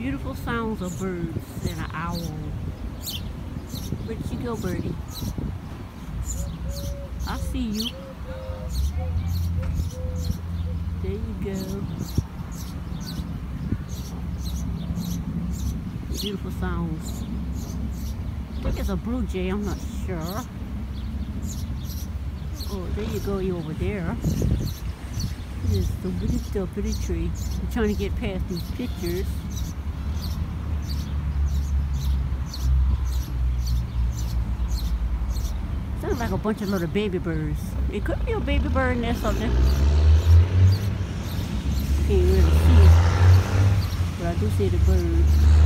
Beautiful sounds of birds and an owl. Where'd you go, birdie? I see you. There you go. Beautiful sounds. I think it's a blue jay, I'm not sure. Oh, there you go, you over there. It's the pretty tree. I'm trying to get past these pictures. Sounds like a bunch of little baby birds. It could be a baby bird nest up there. Can't really see it, but I do see the birds.